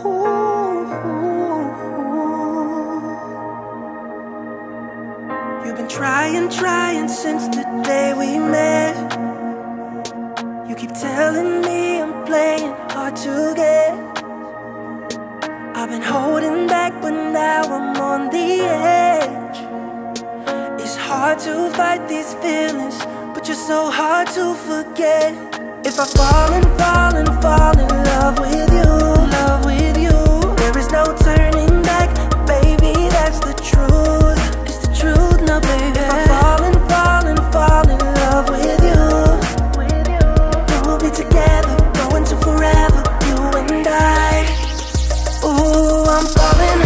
You've been trying since the day we met. You keep telling me I'm playing hard to get. I've been holding back, but now I'm on the edge. It's hard to fight these feelings, but you're so hard to forget. If I fall in love with you, there is no turning back, baby, that's the truth. It's the truth now, baby. If I fall in love with you, we'll be together, going to forever, you and I. Ooh, I'm falling.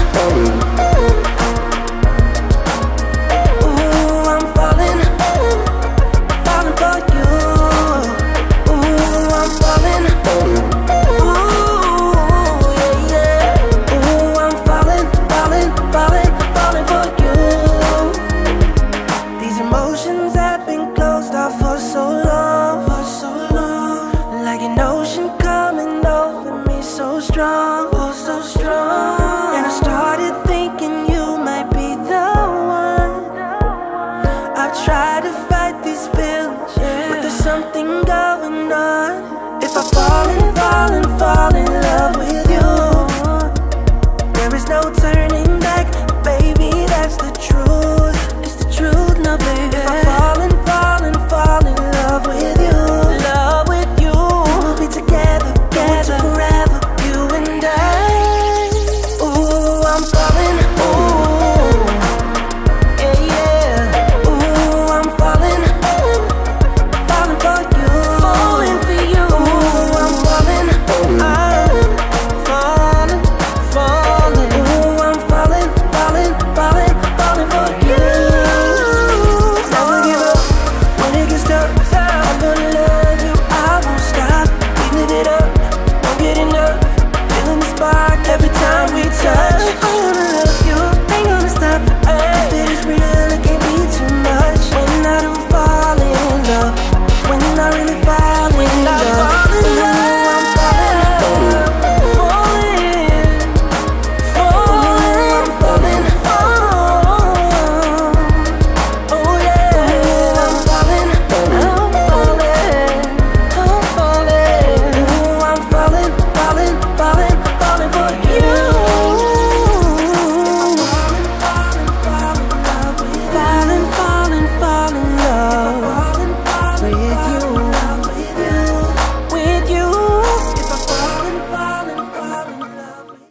Ooh, I'm falling for you. Ooh, I'm falling. Ooh, yeah, yeah. Ooh, I'm falling for you. These emotions have been closed off for so long, like an ocean coming over me so strong, oh so strong. And I started thinking you might be the one. I've tried to fight these feelings, but there's something going on. If I fall in love with you, there is no turning back, baby, that's the truth. It's the truth now, baby. If I fall in love with you, we'll be together, forever, you and I. Ooh, I'm falling. Ooh, yeah, yeah. Ooh, I'm falling for you. Falling for you. Ooh, I'm falling. Ooh, I'm falling for you. Never give up when it gets tough. I'm gonna love you, I won't stop. We live it up, won't get enough. Feeling the spark every time we touch. I wanna love you.